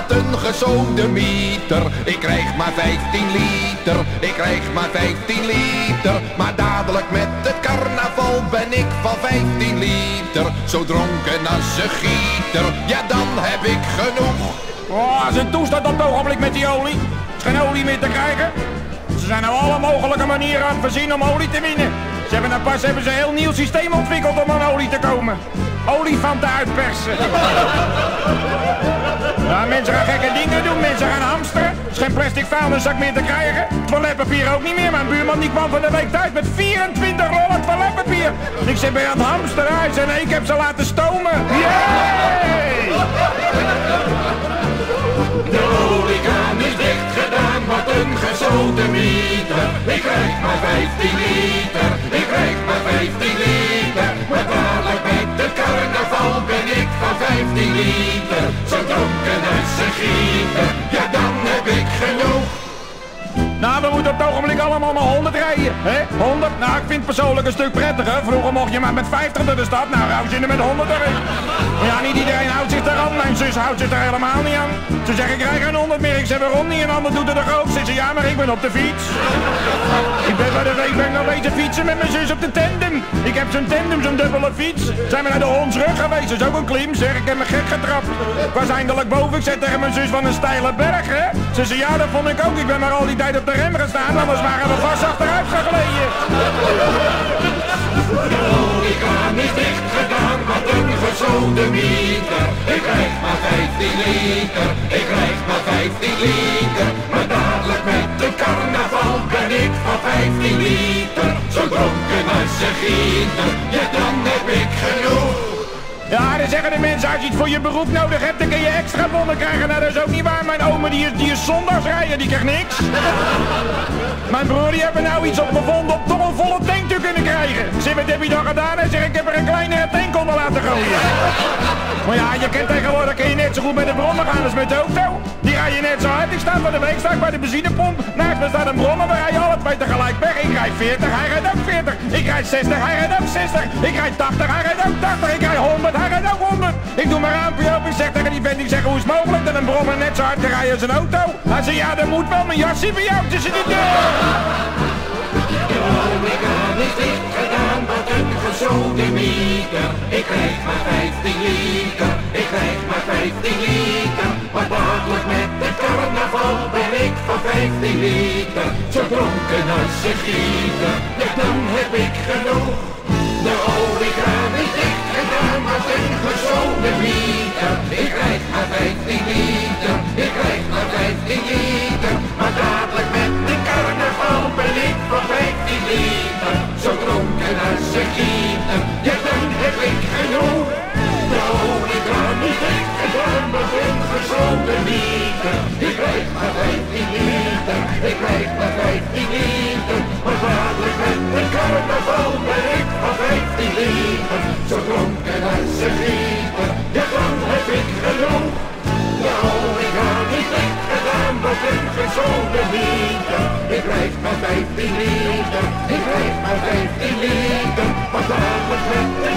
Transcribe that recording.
wat een gesodemieter. Ik krijg maar 15 liter, ik krijg maar 15 liter. Maar dadelijk met het carnaval ben ik van 15 liter. Zo dronken als een gieter, ja dan heb ik genoeg. Oh, is een toestand op het ogenblik met die olie. Er is geen olie meer te krijgen. Ze zijn nou alle mogelijke manieren aan het voorzien om olie te winnen. Hebben ze een heel nieuw systeem ontwikkeld om aan olie te komen. Olifanten uitpersen. Ja, mensen gaan gekke dingen doen, mensen gaan hamsteren. Er is geen plastic vuilniszak meer te krijgen. Toiletpapier ook niet meer. Mijn buurman die kwam van de week thuis met 24 rollen toiletpapier. Ik zit bij aan het hamsteren en ik heb ze laten stomen. Yay! De oliekraan is dicht gedaan, wat een gesodemieter. Ik krijg maar 15 liter, ik krijg maar 15 liter. Maar dadelijk met het carnaval ben ik van 15 liter. Zo dronken als een gieter, ja dan heb ik genoeg. Nou, we moeten op het ogenblik allemaal maar 100 rijden, hè? 100? Nou, ik vind het persoonlijk een stuk prettiger. Vroeger mocht je maar met 50 door de stad. Nou, hou je er met 100 erin. Maar ja, niet iedereen houdt zich eraan. Mijn zus houdt zich er helemaal niet aan. Ze zegt, ik krijg geen 100 meer. Ik zeg, waarom niet? Een ander doet het er ook. Ze zegt, ja, maar ik ben op de fiets. Ik ben bij de week nog wezen fietsen met mijn zus op de tandem. Ik heb zo'n tandem, zo'n dubbele fiets. Zijn we naar de Hondsrug geweest. Dat is ook een klim, zeg. Ik heb me gek getrapt. Ik was eindelijk boven. Ik zei tegen mijn zus van een steile berg, hè? Ze zei, ja, dat vond ik ook. Ik ben maar al die tijd op de rem gestaan, anders waren we vast achteruit gegleden. De oliekraan is dicht gedaan, wat een gesodemieter. Ik krijg maar 15 liter, ik krijg maar 15 liter. Maar dadelijk met de carnaval ben ik van 15 liter. Zo dronken als een gieter, ja dan heb ik genoeg. Ja, dan zeggen de mensen, als je iets voor je beroep nodig hebt, dan kun je extra bonnen krijgen. Nou, dat is ook niet waar. Mijn oma, die is zondags rijden, die krijgt niks. Mijn broer, die heeft er nou iets op gevonden om toch een volle tank te kunnen krijgen. Ik zeg, wat heb je dan gedaan? Hij zegt, ik heb er een kleine tank onder laten gooien. Maar ja, je kent tegenwoordig, kun je net zo goed met de brommer gaan als met de auto. Die rij je net zo hard. Ik sta van de week bij de benzinepomp. Naast me staat een brommer, we rijden alle twee tegelijk weg. Ik rijd 40, hij rijdt ook 40. Ik rijd 60, hij rijdt ook 60. Ik rijd 80, hij rijdt ook 80. Ik rijd 100, hij rijdt ook 100. Ik doe mijn raampje open, ik zeg tegen die vent, ik zeg, hoe is het mogelijk dat een brommer net zo hard kan rijden als een auto? Hij zegt, ja, dat moet wel, mijn jas zit bij jou tussen de deur. De oliekraan is dicht gedaan, wat een gesodemieter. Ik krijg maar 15 liter, ik krijg maar 15 liter. Maar dadelijk met de carnaval ben ik van 15 liter. Zo dronken als een gieter, ja dan heb ik genoeg. De oliekraan is dicht gedaan, wat een gesodemieter. Ik krijg maar 15 liter, ik krijg maar 15 liter. Maar dadelijk met de carnaval ben ik van 15 liter. Zo dronken als een gieter, ja dan heb ik genoeg. De oliekraan is dicht gedaan, wat een gesodemieter. Ik krijg maar 15 liter, ik krijg maar 15 liter. Maar dadelijk met de carnaval ben ik van 15 liter. Zo dronken als een gieter, ja dan heb ik genoeg. De oliekraan is dicht gedaan, wat een gesodemieter. Ik krijg maar 15 liter, ik krijg maar 15 liter. Maar dadelijk met de